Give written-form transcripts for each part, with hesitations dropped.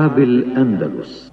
رحاب الأندلس.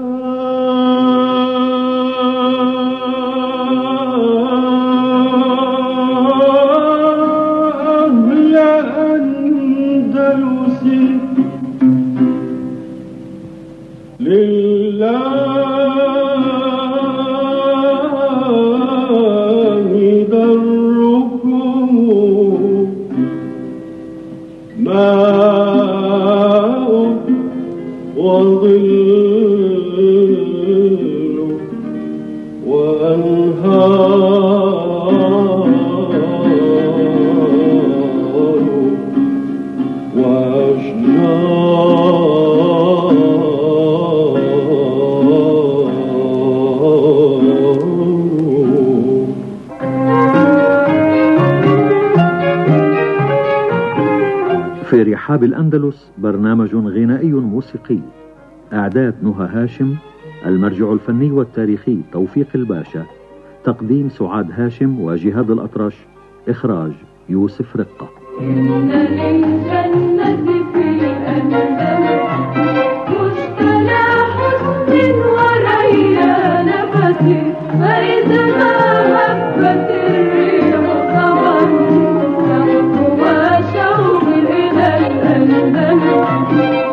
في رحاب الأندلس برنامج غنائي موسيقي، إعداد نهى هاشم، المرجع الفني والتاريخي توفيق الباشا، تقديم سعاد هاشم وجهاد الأطرش، إخراج يوسف رقة. إن للجنة في الأندلس مشتلى حسن وريان فتي، فإذا ما هبت الريح صبر نحو شوق إلى الأندلس.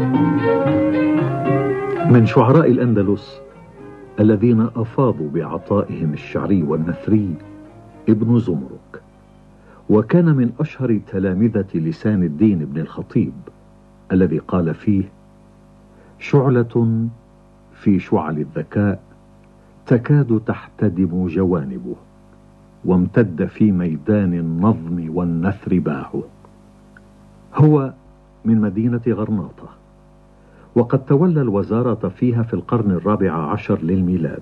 من شعراء الأندلس الذين أفاضوا بعطائهم الشعري والنثري ابن زمرك، وكان من أشهر تلامذة لسان الدين ابن الخطيب الذي قال فيه: شعلة في شعل الذكاء تكاد تحتدم جوانبه، وامتد في ميدان النظم والنثر باعه. هو من مدينة غرناطة، وقد تولى الوزارة فيها في القرن 14 للميلاد،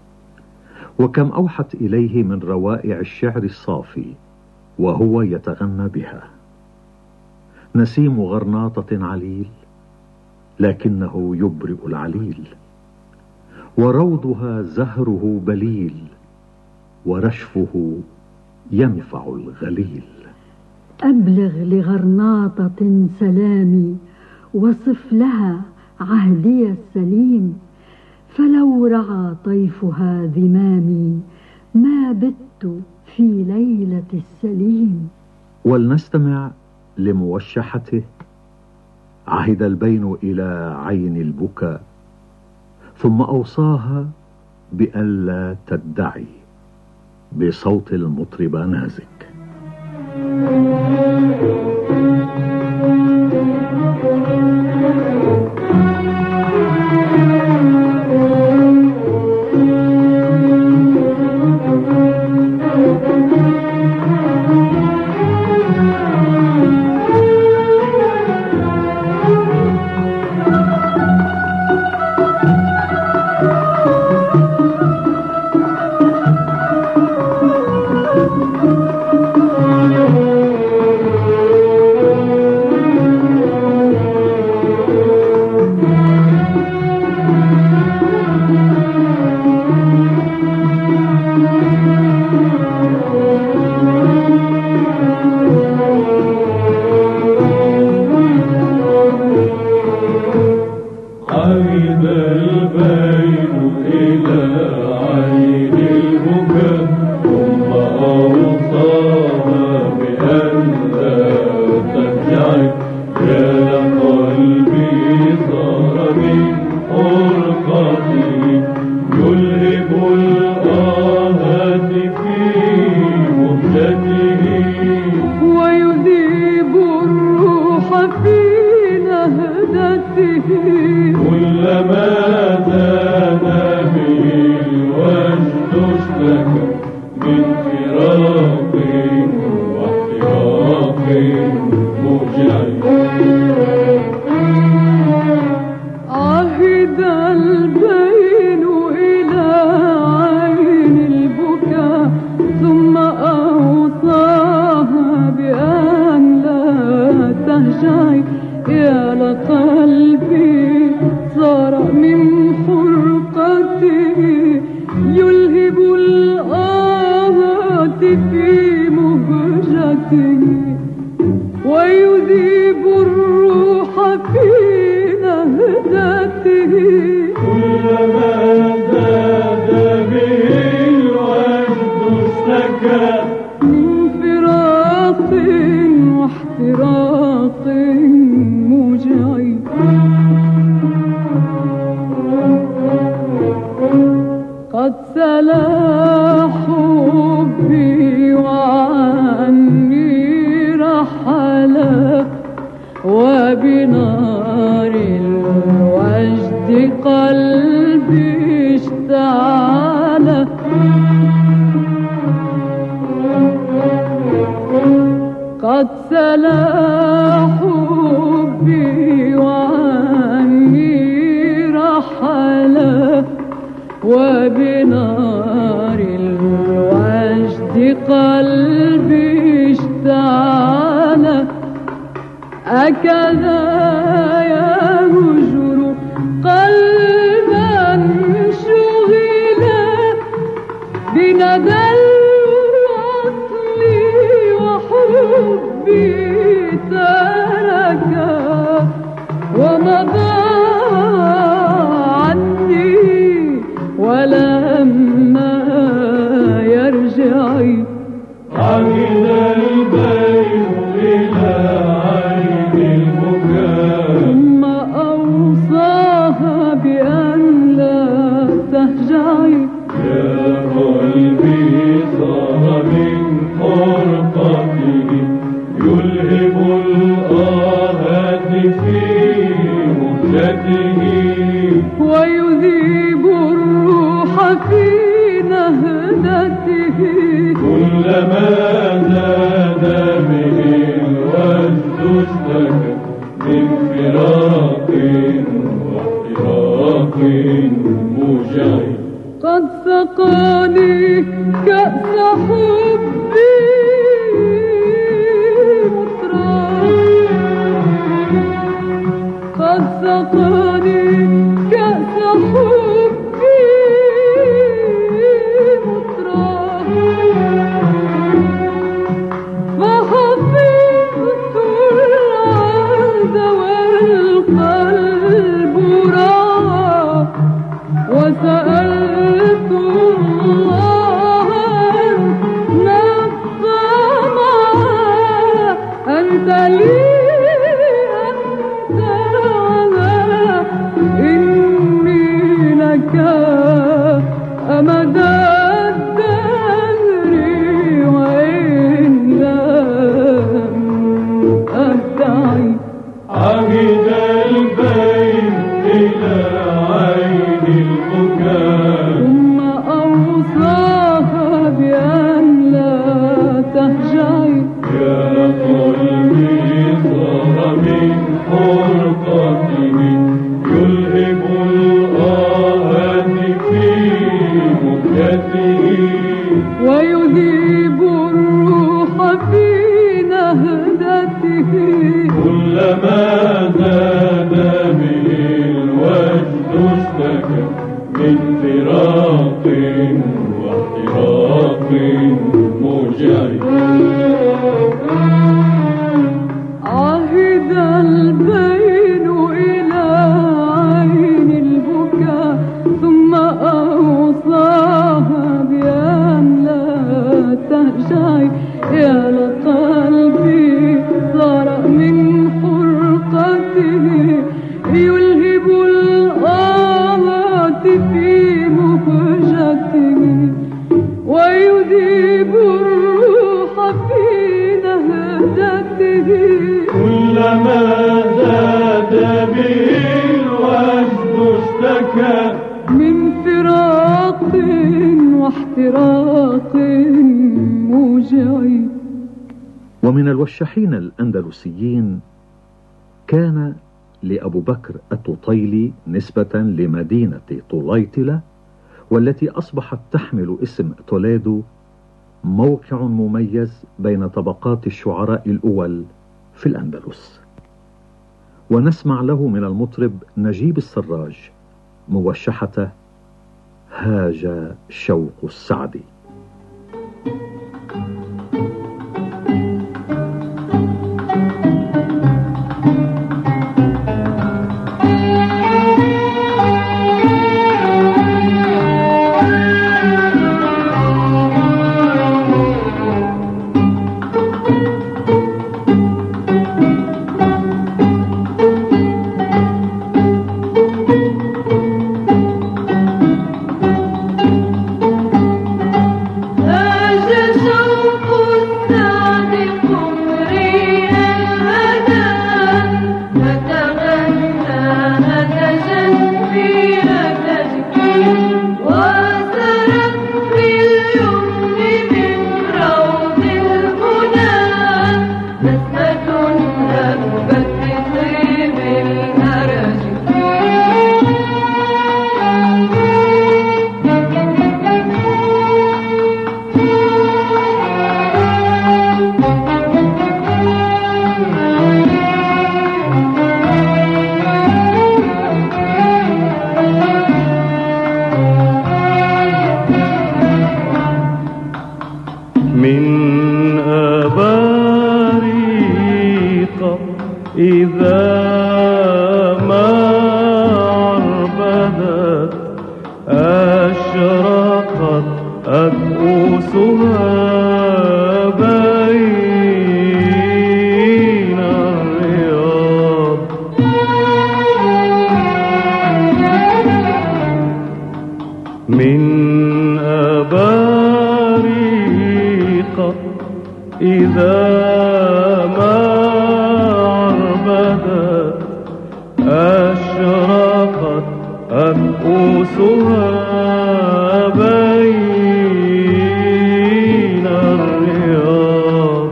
وكم أوحت إليه من روائع الشعر الصافي وهو يتغنى بها. نسيم غرناطة عليل لكنه يبرئ العليل، وروضها زهره بليل، ورشفه ينفع الغليل. أبلغ لغرناطة سلامي، وصف لها عهدي السليم، فلو رعى طيفها ذمامي ما بت في ليلة السليم. ولنستمع لموشحته: عهد البين إلى عين البكاء، ثم أوصاها بألا تدعي، بصوت المطرب نازك. كلما قلبي اشتعل قد سلا حبي وعني رحل وبنار الوجد قلبي اشتعل أكذا يهجر قلبا شغلا بندى الوصل وحبي تركا ومضى عني ولما يرجع عهد البين إلى عين البكاء ثم أوصاها بأن لا تهجعي يا قلبي صار من فرقته يلهب الآهات في مهجته ويذيب الروح في نهدته كلما زاد به الوجد اشتكى من فراق واحتراق موجع قد سقاني كأس حبي مطرا قد سقاني كأس حبي مطرا فحفظت العهد والقلب راى وسألت الله أن نبقى أنت لي أنت أنا إني لك أمد الدهر وإن لم أدعي عهد البين إلى عين البكاء ثم أوصاها بأن لا تهجعي يا قلبي صار من فرقته يلهب الآهات في مهجته ويذيب الروح في نهدته كلما زاد به الوجد اشتكى من فراق واحتراق موجع عهد البين إلى عين البكاء ثم أوصاها بأن لا تهجعي يا لقلبي صار من فرقته يلهب الآهات في مهجته ويذيب الروح في نهدته كلما زاد به الوجد اشتكى من فراق واحتراق موجع ومن الوشاحين الأندلسيين كان لأبو بكر التطيلي نسبة لمدينة طليطلة والتي أصبحت تحمل اسم توليدو موقع مميز بين طبقات الشعراء الأول في الأندلس. ونسمع له من المطرب نجيب السراج موشحته هاج شوق السعد. من أباريق إذا ما عربدت أشرقت أنفسها بين الرياض.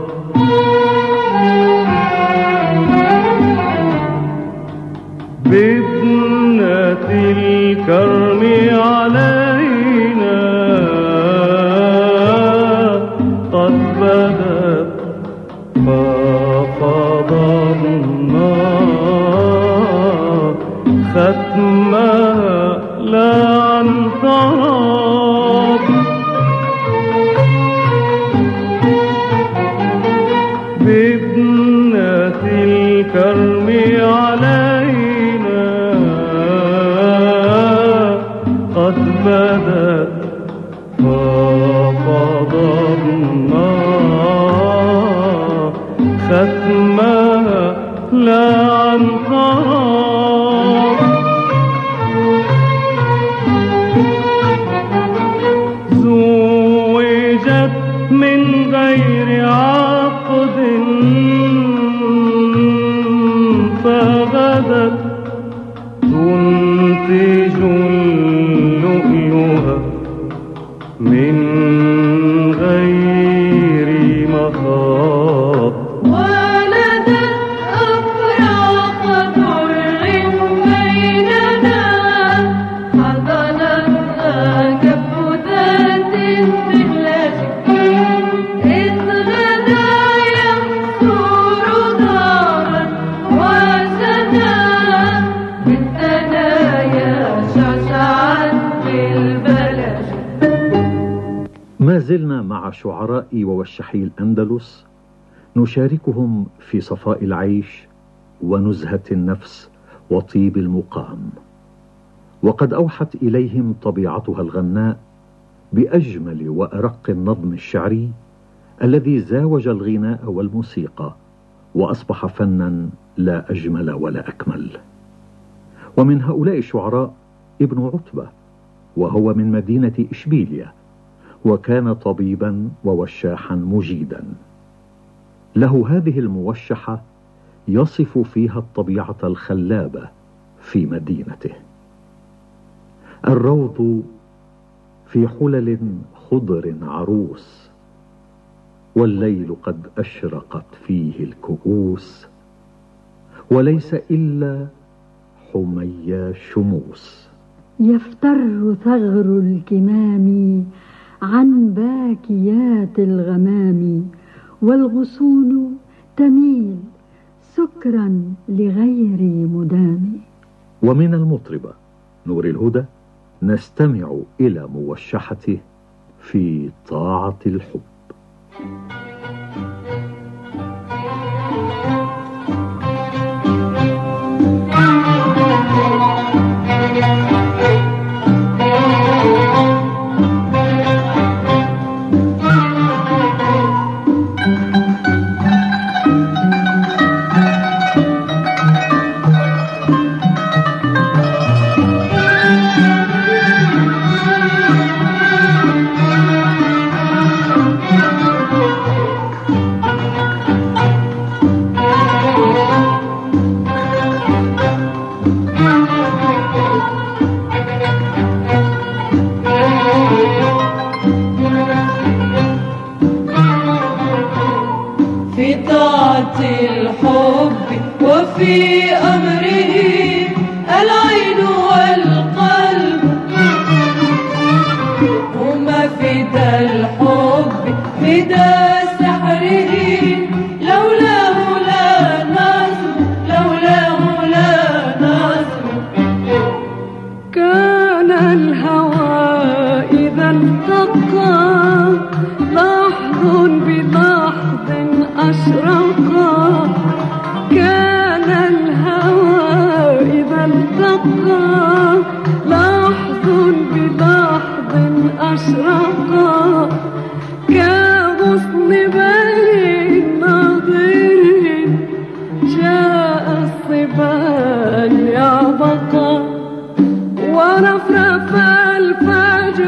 بابنة الكرم علينا قد بدت ففضلنا ختمها لا عن طراب. بابنة الكرم علينا قد بدت ففضلنا ختمها لا عن طراب. زوجت من غير عقد فغدت تنتج اللؤلؤ من غير مخاض. ولدت أفراق در بيننا حضنتها كف ذات الثلاث إذ غدا يحصر دارا وسنا بالثنايا شعشعا بالبلد. ما زلنا مع شعراء ووشحي الأندلس نشاركهم في صفاء العيش ونزهة النفس وطيب المقام، وقد أوحت إليهم طبيعتها الغناء بأجمل وأرق النظم الشعري الذي زاوج الغناء والموسيقى وأصبح فنا لا أجمل ولا أكمل. ومن هؤلاء الشعراء ابن عتبة، وهو من مدينة إشبيلية، وكان طبيبا ووشاحا مجيدا. له هذه الموشحة يصف فيها الطبيعة الخلابة في مدينته: الروض في حلل خضر عروس، والليل قد أشرقت فيه الكؤوس، وليس إلا حميا شموس. يفتر ثغر الكمام عن باكيات الغمام، والغصون تميل سكرا لغير مدام. ومن المطربة نور الهدى نستمع إلى موشحته في طاعة الحب. في أمره العين والقلب، هما فدا الحب فدا سحره، لولاه لا نصر، لولاه لا نصر. كان الهوى إذا التقى لحظ بلحظ أشرقا، كان الهوى إذا التقى لحظ بلحظ أشرقا، كغصن بين ناظر جاء الصبا يعبقا، ورفرف الفجر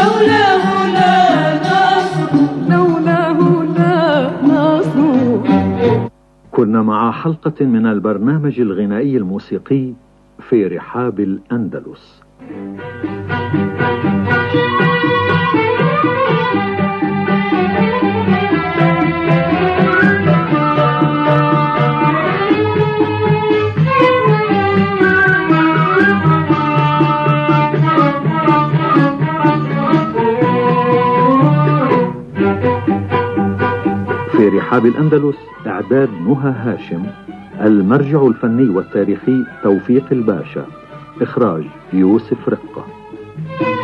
لولاه لا نصر لولاه لا نصر. كنا مع حلقة من البرنامج الغنائي الموسيقي في رحاب الأندلس. في رحاب الأندلس إعداد نهى هاشم، المرجع الفني والتاريخي توفيق الباشا، إخراج يوسف رقة.